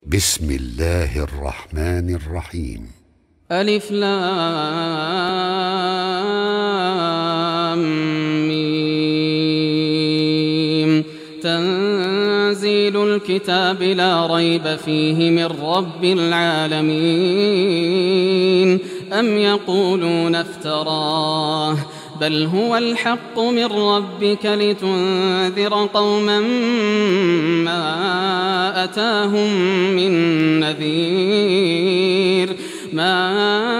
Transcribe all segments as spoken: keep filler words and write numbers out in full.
بسم الله الرحمن الرحيم. ألف لام ميم. تنزيل الكتاب لا ريب فيه من رب العالمين. أم يقولون افتراه بل هو الحق من ربك لتنذر قوما ما أتاهم من نذير ما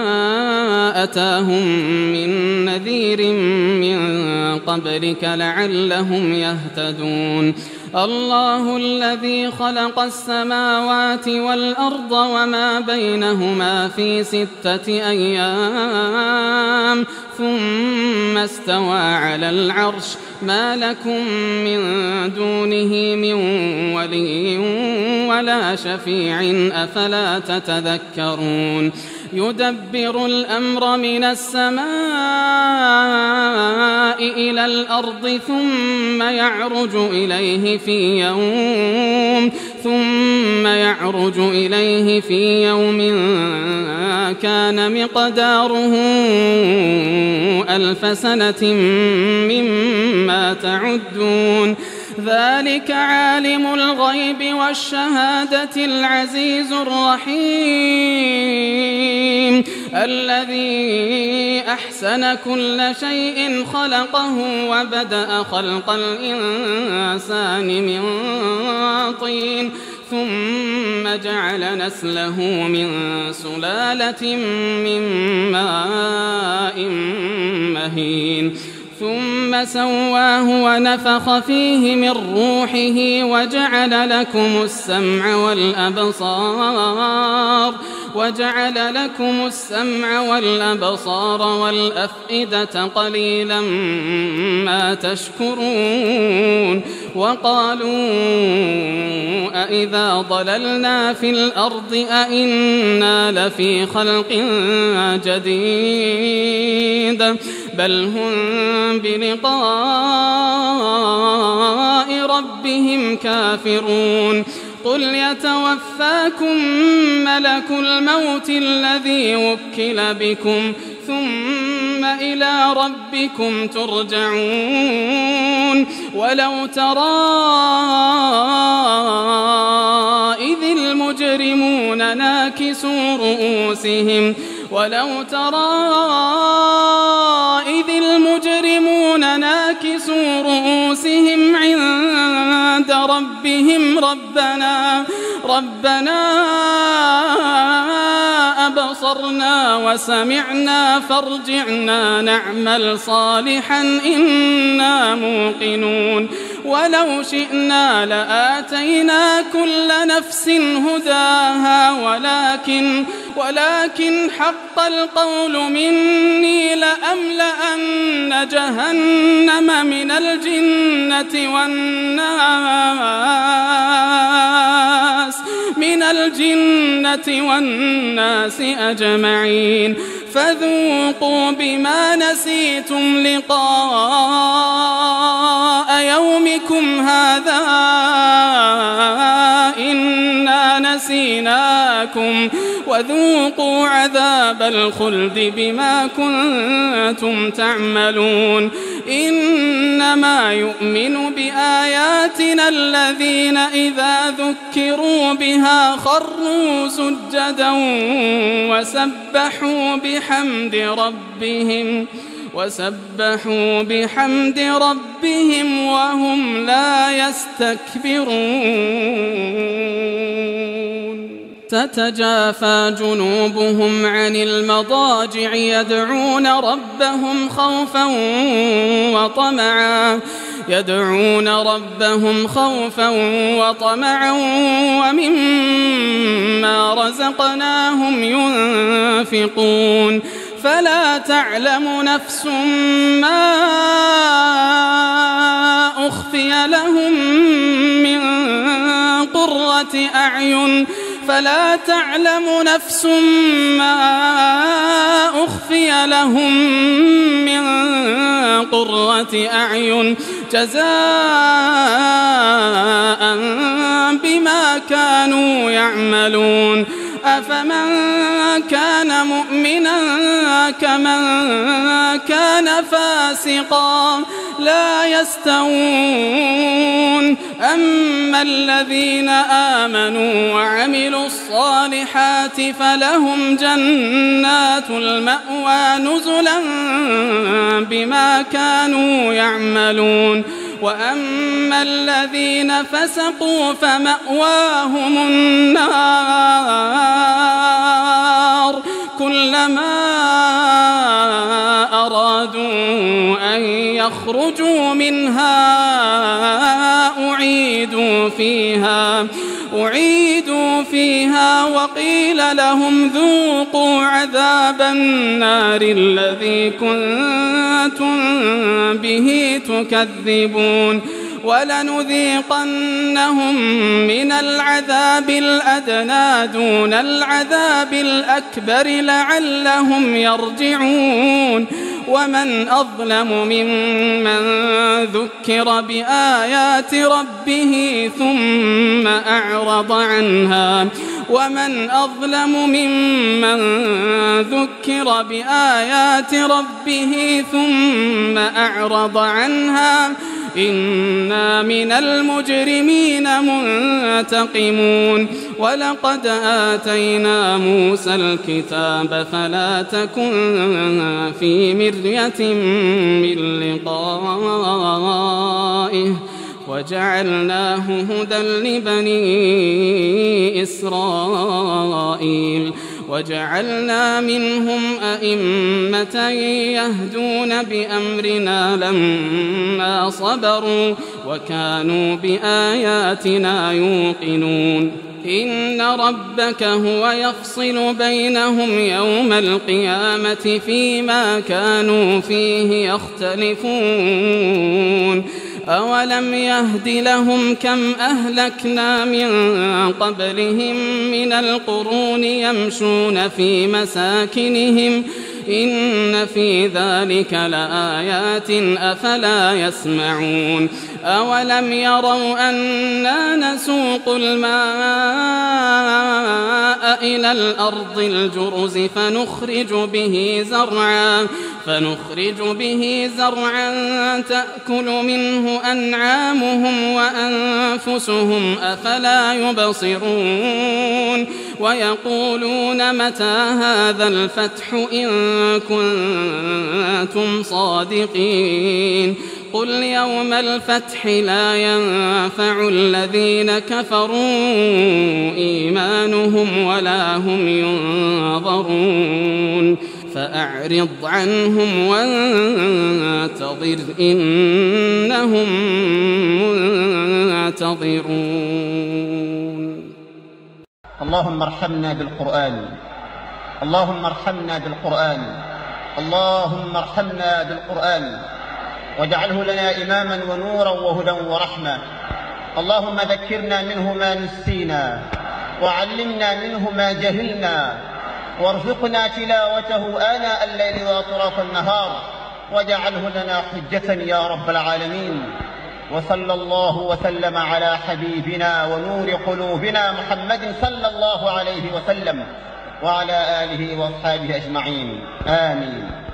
أتاهم من نذير من قبلك لعلهم يهتدون. الله الذي خلق السماوات والأرض وما بينهما في ستة أيام ثم استوى على العرش ما لكم من دونه من ولي ولا شفيع أفلا تتذكرون. يدبر الأمر من السماء إلى الأرض ثم يعرج إليه في يوم ثم يعرج إليه في يوم كان مقداره ألف سنة مما تعدون. ذلك عالم الغيب والشهادة العزيز الرحيم الذي أحسن كل شيء خلقه وبدأ خلق الإنسان من طين ثم جعل نسله من سلالة من ماء مهين ثم سواه ونفخ فيه من روحه وجعل لكم السمع والأبصار وجعل لكم السمع والأبصار والأفئدة قليلا ما تشكرون. وقالوا أإذا ضللنا في الأرض أإنا لفي خلق جديد بل هم بلقاء ربهم كافرون. قل يتوفاكم ملك الموت الذي وكل بكم ثم إلى ربكم ترجعون. ولو ترى إذ المجرمون ناكسوا رؤوسهم ولو ترى إذ المجرمون ناكسوا رؤوسهم عند ربهم ربنا ربنا أبصرنا وسمعنا فارجعنا نعمل صالحا إنا موقنون. ولو شئنا لآتينا كل نفس هداها ولكن ولكن حق القول مني لأملأن جهنم من الجنة والناس من الجنة والناس أجمعين. فذوقوا بما نسيتم لقاء يومكم هذا إنا نسيناكم وذوقوا عذاب الخلد بما كنتم تعملون. إنما يؤمن بآياتنا الذين إذا ذكروا بها خروا سجدا وسبحوا بحمد ربهم وسبحوا بحمد ربهم وهم لا يستكبرون. تتجافى جنوبهم عن المضاجع يدعون ربهم خوفا وطمعا يدعون ربهم خوفا وطمعا ومما رزقناهم ينفقون. فلا تعلم نفس ما أخفي لهم من قرة أعين فلا تعلم نفس ما أخفي لهم من قرة أعين جزاء بما كانوا يعملون. أفمن كان مؤمنا كمن كان فاسقا لا يستوون. أما الذين آمنوا وعملوا الصالحات فلهم جنات المأوى نزلا بما كانوا يعملون. وأما الذين فسقوا فمأواهم النار كلما أرادوا أن يخرجوا منها أعيدوا فيها أعيدوا فيها وقيل لهم ذوقوا عذاب النار الذي كنتم به تكذبون. ولنذيقنهم من العذاب الأدنى دون العذاب الأكبر لعلهم يرجعون. ومن أظلم ممن ذكر بآيات ربه ثم أعرض عنها ومن أظلم ممن ذكر بآيات ربه ثم أعرض عنها إنا من المجرمين منتقمون. ولقد آتينا موسى الكتاب فلا تكن في مرية من لقائه وجعلناه هدى لبني إسرائيل وجعلنا منهم أئمة يهدون بأمرنا لما صبروا وكانوا بآياتنا يوقنون. إن ربك هو يفصل بينهم يوم القيامة فيما كانوا فيه يختلفون. أولم يهد لهم كم أهلكنا من قبلهم من القرون يمشون في مساكنهم إن في ذلك لآيات أفلا يسمعون. أولم يروا أنا نسوق الماء إلى الأرض الجرز فنخرج به زرعا فنخرج به زرعا تأكل منه أنعامهم وأنفسهم أفلا يبصرون. ويقولون متى هذا الفتح إن كنتم صادقين. قل يوم الفتح لا ينفع الذين كفروا إيمانهم ولا هم ينظرون. فأعرض عنهم وانتظر إنهم منتظرون. اللهم ارحمنا بالقرآن اللهم ارحمنا بالقرآن اللهم ارحمنا بالقرآن واجعله لنا إماما ونورا وهدى ورحمة. اللهم ذكرنا منه ما نسينا وعلمنا منه ما جهلنا وارزقنا تلاوته آناء الليل وأطراف النهار واجعله لنا حجة يا رب العالمين. وصلى الله وسلم على حبيبنا ونور قلوبنا محمد صلى الله عليه وسلم وعلى آله وأصحابه أجمعين آمين.